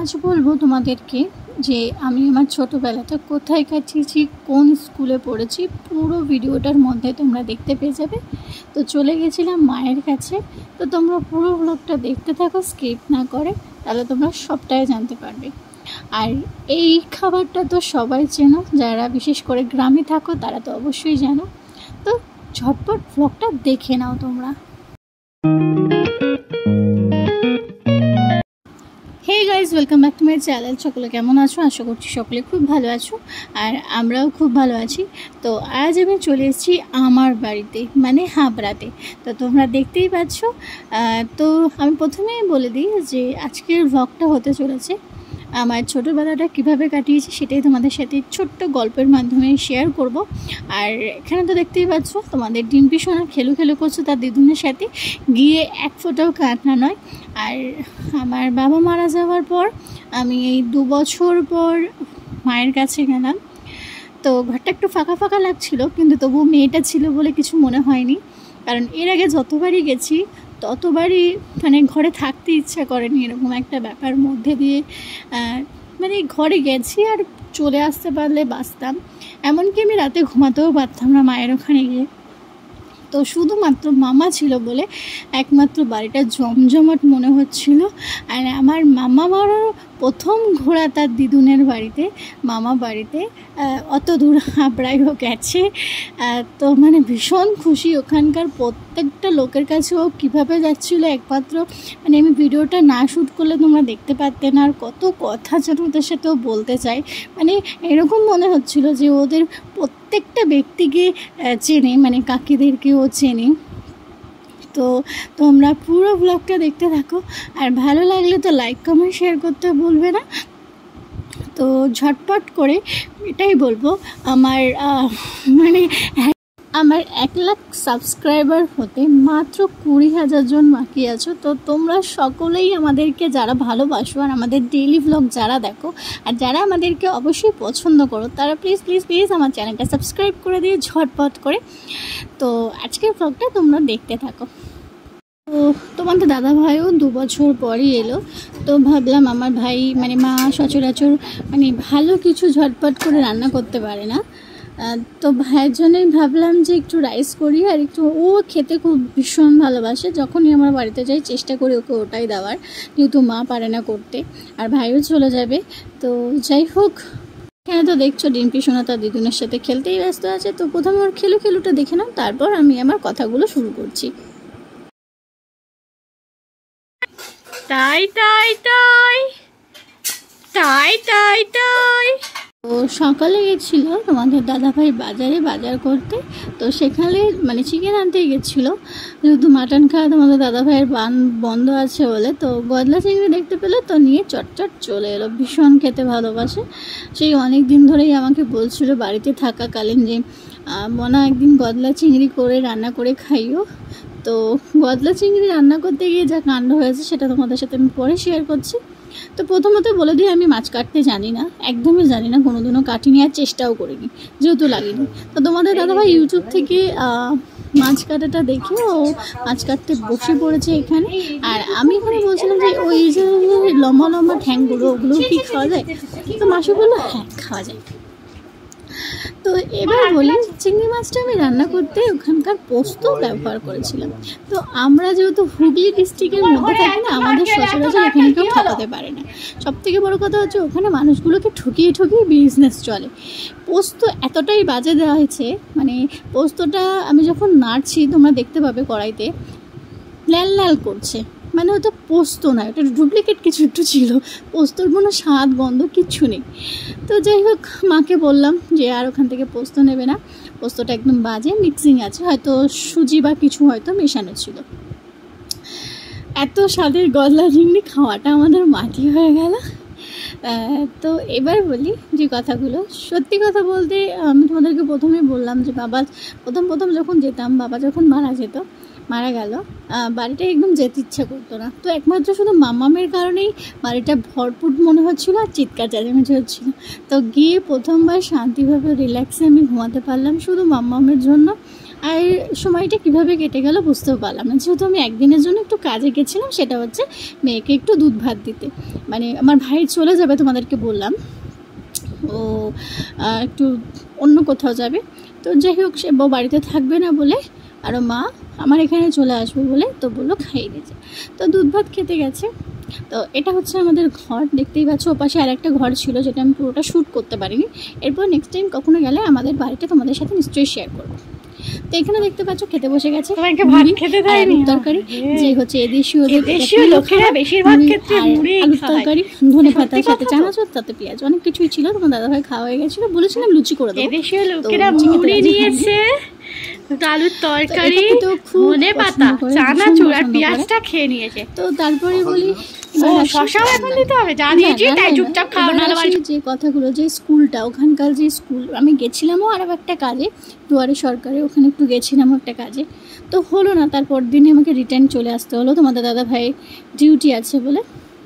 আজ বলবো তোমাদেরকে যে আমি আমার ছোটোবেলাটা কোথায় কাটিয়েছি, কোন স্কুলে পড়েছি, পুরো ভিডিওটার মধ্যে তোমরা দেখতে পেয়ে যাবে। তো চলে গেছিলাম মায়ের কাছে। তো তোমরা পুরো ব্লগটা দেখতে থাকো স্কিপ না করে, তাহলে তোমরা সবটাই জানতে পারবে। আর এই খাবারটা তো সবাই চেনো, যারা বিশেষ করে গ্রামে থাকো তারা তো অবশ্যই জানো। তো ঝটপট ব্লগটা দেখে নাও তোমরা। Hey guys, welcome back to my channel. সকলে কেমন আছো? আশা করছি সকলে খুব ভালো আছো, আর আমরাও খুব ভালো আছি। তো আজ আমি চলে এসেছি আমার বাড়িতে, মানে হাবড়াতে। তো তোমরা দেখতেই পাচ্ছ। তো আমি প্রথমেই বলে দিই যে আজকের ব্লগটা হতে চলেছে আমার ছোটোবেলাটা কীভাবে কাটিয়েছি সেটাই তোমাদের সাথে ছোট্ট গল্পের মাধ্যমে শেয়ার করব। আর এখানে তো দেখতেই পাচ্ছ তোমাদের ডিম্পি সোনা খেলু করছে তার দিদুনের সাথে, গিয়ে এক ফোঁটাও কান্না নয়। আর আমার বাবা মারা যাওয়ার পর আমি এই 2 বছর পর মায়ের কাছে গেলাম। তো ঘরটা একটু ফাঁকা ফাঁকা লাগছিল, কিন্তু তবু মেয়েটা ছিল বলে কিছু মনে হয়নি। কারণ এর আগে যতবারই গেছি ততবারই মানে ঘরে থাকতে ইচ্ছা করেনি, এরকম একটা ব্যাপার মধ্যে দিয়ে মানে ঘরে গেছি আর চলে আসতে পারলে বাঁচতাম। এমনকি আমি রাতে ঘুমাতেও পারতাম না মায়ের ওখানে গিয়ে। তো শুধুমাত্র মামা ছিল বলে একমাত্র বাড়িটা জমজমাট মনে হচ্ছিল। আর আমার মামা বড় প্রথম ঘোরা তার দিদুনের বাড়িতে, মামা বাড়িতে, অত দূর হাবড়াইও গেছে। তো মানে ভীষণ খুশি। ওখানকার প্রত্যেকটা লোকের কাছে ও কীভাবে যাচ্ছিলো একমাত্র মানে আমি ভিডিওটা না শ্যুট করলে তোমরা দেখতে পারতে না। আর কত কথা যেন ওদের সাথেও বলতে চাই, মানে এরকম মনে হচ্ছিল যে ওদের প্রত্যেকটা ব্যক্তিকে চেনে, মানে কাকিদেরকেও চেনে। তো তোমরা পুরো ব্লগটা দেখতে থাকো, আর ভালো লাগলে তো লাইক কমেন্ট শেয়ার করতে ভুলবে না। তো ঝটপট করে এটাই বলবো, আমার মানে আমার 1 লাখ সাবস্ক্রাইবার হতে মাত্র 20,000 জন বাকি আছো। তো তোমরা সকলেই আমাদেরকে যারা ভালোবাসো আর আমাদের ডেইলি ব্লগ যারা দেখো আর যারা আমাদেরকে অবশ্যই পছন্দ করো, তারা প্লিজ প্লিজ প্লিজ আমার চ্যানেলটা সাবস্ক্রাইব করে দিয়ে ঝটপট করে। তো আজকের ব্লগটা তোমরা দেখতে থাকো। তো তোমাদের দাদা ভাইও 2 বছর পরই এলো। তো ভাবলাম আমার ভাই মানে মা সচরাচর মানে ভালো কিছু ঝটপট করে রান্না করতে পারে না। তো ভাইয়ের জন্যই ভাবলাম যে একটু রাইস করি, আর একটু ও খেতে খুব ভীষণ ভালোবাসে। যখনই আমার বাড়িতে যাই চেষ্টা করি ওকে ওটাই দেওয়ার, যেহেতু মা পারে না করতে আর ভাইও চলে যাবে। তো যাই হোক, এখানে তো দেখছো ডিম্পি সোনা তার দিদুনের সাথে খেলতেই ব্যস্ত আছে। তো প্রথমে ওর খেলুটা দেখে নাও, তারপর আমি আমার কথাগুলো শুরু করছি। তাই তাই তাই তাই তাই তাই তো সকালে গেছিলো তোমাদের দাদাভাই বাজারে বাজার করতে। তো সেখানে মানে চিকেন আনতে গেছিলো, যেহেতু মাটন খাওয়া তোমাদের দাদাভাইয়ের বন্ধ আছে বলে। তো গদলা চিংড়ি দেখতে পেলে, তো নিয়ে চটচট চলে এলো। ভীষণ খেতে ভালোবাসে। সেই অনেক দিন ধরেই আমাকে বলছিল বাড়িতে থাকাকালীন যে মনা একদিন গদলা চিংড়ি করে রান্না করে খাইও। তো গদলা চিংড়ি রান্না করতে গিয়ে যা কাণ্ড হয়েছে সেটা তোমাদের সাথে আমি পরে শেয়ার করছি। তো প্রথমত বলে দিই, আমি মাছ কাটতে জানি না, একদমই জানি না, কোনোদিনও কাটিনি আর চেষ্টাও করিনি, যেহেতু লাগিনি। তো তোমাদের দাদাভাই ইউটিউব থেকে মাছ কাটাটা দেখে ও মাছ কাটতে বসে পড়েছে এখানে। আর আমি এখানে বলছিলাম যে ওই যে লম্বা লম্বা ঠ্যাংগুলো, ওগুলো কি খাওয়া যায়? তো মাসি বললো হ্যাঁ খাওয়া যায়। তো এবার বলি, চিংড়ি মাছটা আমি রান্না করতে ওখানকার পোস্ত ব্যবহার করেছিলাম। তো আমরা যেহেতু হুগলি ডিস্ট্রিক্টের মধ্যে থাকি না, আমাদের সচরাচর এখানে কেউ ঠকাতে পারে না। সবথেকে বড় কথা হচ্ছে ওখানে মানুষগুলোকে ঠকিয়ে বিজনেস চলে। পোস্ত এতটাই বাজে দেওয়া হয়েছে, মানে পোস্তটা আমি যখন নাড়ছি তোমরা দেখতে পাবে কড়াইতে লাল লাল করছে, মানে ওটা পোস্ত না, ওটা ডুপ্লিকেট কিছু একটু ছিল। পোস্তর কোনো স্বাদ গন্ধ কিচ্ছু নেই। তো যাই হোক, মাকে বললাম যে আর ওখান থেকে পোস্ত নেবে না, পোস্তটা একদম বাজে, মিক্সিং আছে, হয়তো সুজি বা কিছু হয়তো মেশানো ছিল। এত স্বাদের গদলা চিংড়ি খাওয়াটা আমাদের মাটি হয়ে গেল। তো এবার বলি যে কথাগুলো, সত্যি কথা বলতে আমি তোমাদেরকে প্রথমে বললাম যে বাবা প্রথম যখন যেতাম, বাবা যখন মারা গেল, বাড়িটা একদম যেতে ইচ্ছা করতো না। তো একমাত্র শুধু মামামের কারণেই বাড়িটা ভরপুর মনে হচ্ছিলো আর চিৎকার চেঁচামেচি হচ্ছিলো। তো গিয়ে প্রথমবার শান্তিভাবে রিল্যাক্সে আমি ঘুমাতে পারলাম শুধু মামামের জন্য। আর সময়টা কিভাবে কেটে গেল বুঝতেও পারলাম না, যেহেতু আমি একদিনের জন্য একটু কাজে গেছিলাম, সেটা হচ্ছে মেয়েকে একটু দুধ ভাত দিতে। মানে আমার ভাই চলে যাবে, তোমাদেরকে বললাম ও একটু অন্য কোথাও যাবে, তো যাই হোক সে বাড়িতে থাকবে না বলে আর মা আমার এখানে চলে আসবে বলে তো বললো খাইয়ে দিয়েছে, তো দুধ ভাত খেতে গেছে। তো এটা হচ্ছে আমাদের ঘর, দেখতেই পাচ্ছ। ওপাশে আর একটা ঘর ছিল যেটা আমি পুরোটা শ্যুট করতে পারিনি, এরপর নেক্সট টাইম কখনো গেলে আমাদের বাড়িটা তোমাদের সাথে নিশ্চয়ই শেয়ার করবো। তো এখানে দেখতে পাচ্ছ খেতে বসে গেছে তরকারি, যে হচ্ছে এদেশীয় লোকেরা বেশিরভাগ ক্ষেত্রে আলুর তরকারি, ধনে পাতার সাথে চানাচুর, তাতে পেঁয়াজ, অনেক কিছুই ছিল। তোমার দাদাভাই খাওয়া হয়ে গেছিল, বলেছিলাম লুচি করে দেবো। এদেশীয় লোকেরা মুড়ি নিয়েছে, আলুর তরকারি, ধনে পাতা, চানাচুর আর পেঁয়াজটা খেয়ে নিয়েছে। তো তারপরে বলি শশাও এখন দিতে হবে, যা দিয়েছি তাই চুপচাপ খাও না। যে কথাগুলো, যে স্কুলটা, ওখানকার যে স্কুল, আমি গেছিলামও আরও একটা কাজে, দুয়ারে সরকারে, ওখানে একটু গেছিলামও একটা কাজে, তো হলো না। তারপর দিনে আমাকে রিটার্ন চলে আসতে হলো, তোমাদের দাদা ভাই ডিউটি আছে বলে।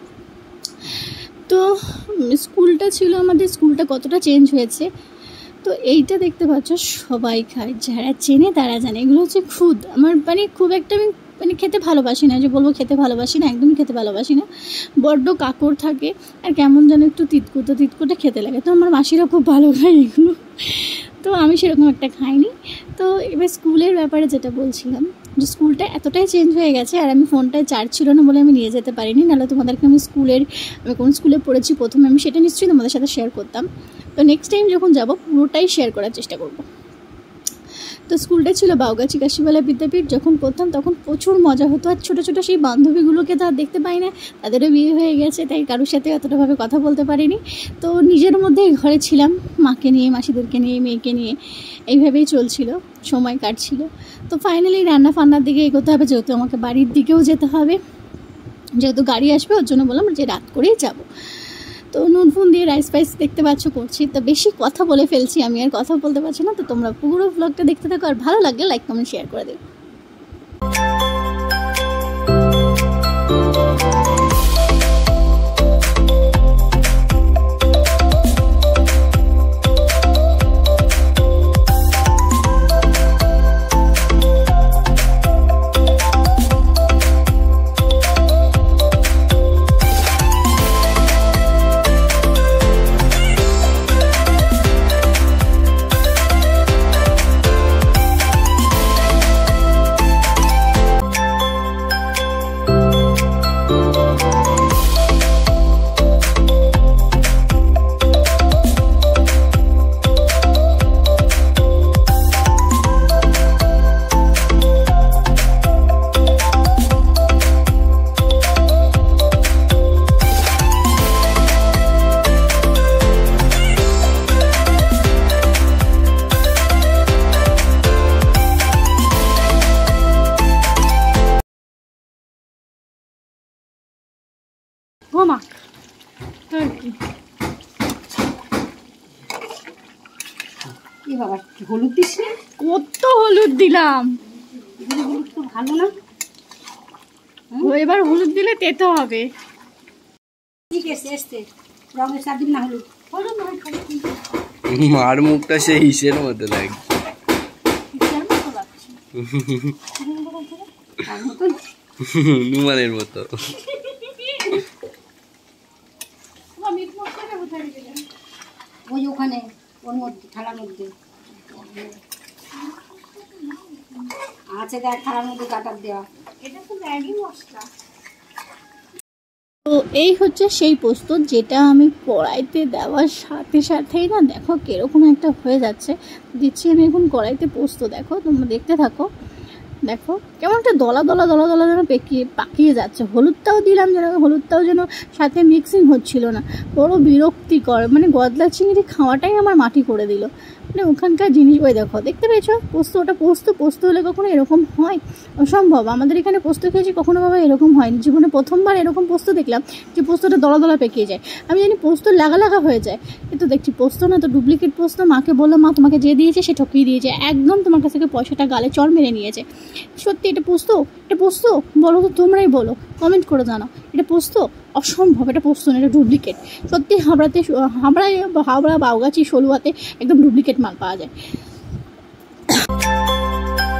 তো স্কুলটা ছিল আমাদের, স্কুলটা কতটা চেঞ্জ হয়েছে। তো এইটা দেখতে পাচ্ছ সবাই খায়, যারা চেনে তারা জানে। এগুলো হচ্ছে খুদ, আমার মানে খুব একটা আমি মানে খেতে ভালোবাসি না, যে বলবো খেতে ভালোবাসি না, একদমই খেতে ভালোবাসি না। বড্ড কাকড় থাকে আর কেমন যেন একটু তিতকুটে খেতে লাগে। তো আমার মাসিরা খুব ভালো খায় এগুলো, তো আমি সেরকম একটা খাইনি। তো এবার স্কুলের ব্যাপারে যেটা বলছিলাম, যে স্কুলটা এতটাই চেঞ্জ হয়ে গেছে, আর আমি ফোনটায় চার্জ ছিল না বলে আমি নিয়ে যেতে পারিনি, নাহলে তোমাদেরকে আমি কোন স্কুলে পড়েছি প্রথমে আমি সেটা নিশ্চয়ই তোমাদের সাথে শেয়ার করতাম। তো নেক্সট টাইম যখন যাব পুরোটাই শেয়ার করার চেষ্টা করব। তো স্কুলটা ছিল বাউগাছি কাশিবালা বিদ্যাপীঠ। যখন পড়তাম তখন প্রচুর মজা হতো, আর ছোটো ছোটো সেই বান্ধবীগুলোকে তো আর দেখতে পাই না, তাদেরও বিয়ে হয়ে গেছে, তাই কারোর সাথে অতটাভাবে কথা বলতে পারিনি। তো নিজের মধ্যেই ঘরে ছিলাম, মাকে নিয়ে, মাসিদেরকে নিয়ে, মেয়েকে নিয়ে, এইভাবেই চলছিল, সময় কাটছিল। তো ফাইনালি রান্নার দিকে এগোতে হবে, যেহেতু আমাকে বাড়ির দিকেও যেতে হবে, যেহেতু গাড়ি আসবে, ওর জন্য বললাম যে রাত করেই যাব। তো নুন ফুন দিয়ে রাইস ফাইস দেখতে পাচ্ছ করছি। তো বেশি কথা বলে ফেলছি, আমি আর কথা বলতে পারছি না। তো তোমরা পুরো ব্লগটা দেখতে থাকো, আর ভালো লাগলে লাইক কমেন্ট শেয়ার করে দেবে। মা বাবা হলুদ দিস, কত হলুদ দিলাম, হলুদ তো ভালো না, এবার হলুদ দিলে তেতো হবে। ঠিক আছে, রঙের স্বাদ না, হলুদ মার মুখটা সেই ইসের মতো লাগে, হনুমানের মতো। ওই ওখানে ওর মধ্যে থালার মধ্যে আছে, দেখ থালার মধ্যে কাটার দেওয়া, এটা তো ম্যাগি মশলা। তো এই হচ্ছে সেই পোস্ত, যেটা আমি কড়াইতে দেওয়ার সাথে সাথেই না দেখো কিরকম একটা হয়ে যাচ্ছে। দিচ্ছি আমি এখন কড়াইতে পোস্ত, দেখো তোমরা দেখতে থাকো। দেখো কেমন একটা দলা দলা দলা দলা যেন পাকিয়ে যাচ্ছে। হলুদটাও দিলাম, যেন হলুদটাও যেন সাথে মিক্সিং হচ্ছিল না, বড় বিরক্তিকর। মানে গদলা চিংড়ি খাওয়াটাই আমার মাটি করে দিল। মানে ওখানকার জিনিস, ওই দেখো দেখতে পেয়েছো পোস্ত, ওটা পোস্ত হলে কখনো এরকম হয়? অসম্ভব। আমাদের এখানে পোস্ত খেয়েছি, কখনো বাবা এরকম হয়নি। জীবনে প্রথমবার এরকম পোস্ত দেখলাম, যে পোস্তটা দলা দলা পেকিয়ে যায়। আমি জানি পোস্ত লাগা হয়ে যায়, কিন্তু দেখছি পোস্ত না, তো ডুপ্লিকেট পোস্ত। মাকে বললাম, মা তোমাকে যে দিয়েছে সে ঠকিয়ে দিয়েছে, একদম তোমার কাছ থেকে পয়সাটা গালে চড় মেরে নিয়েছে। সত্যি এটা পোস্ত? এটা পোস্ত বলো তো, তোমরাই বলো, কমেন্ট করে জানাও এটা পোস্ত? অসম্ভব, এটা পোস্ত না, এটা ডুপ্লিকেট। সত্যি হাবড়া বাউগাছি সলুয়াতে একদম ডুপ্লিকেট মাল পাওয়া যায়।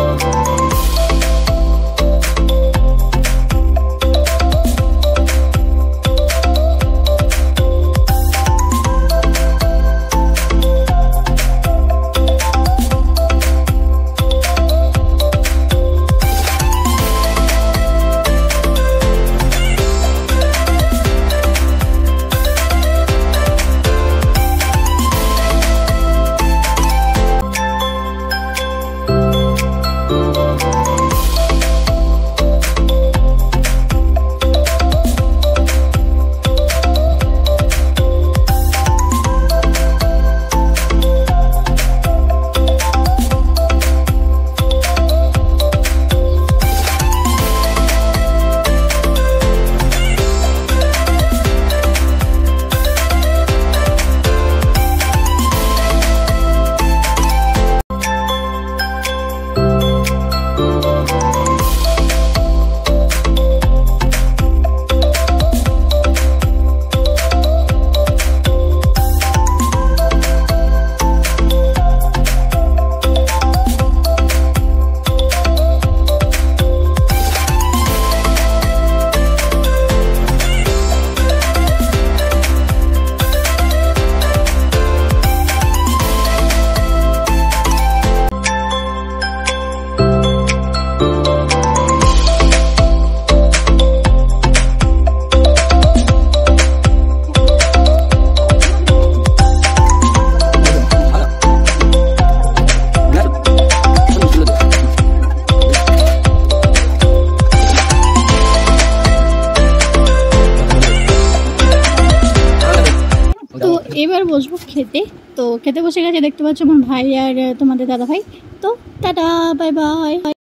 এবার বসবো খেতে। তো খেতে বসে গেছে, দেখতে পাচ্ছ আমার ভাই আর তোমাদের দাদা ভাই। তো টাটা, বাই বাই।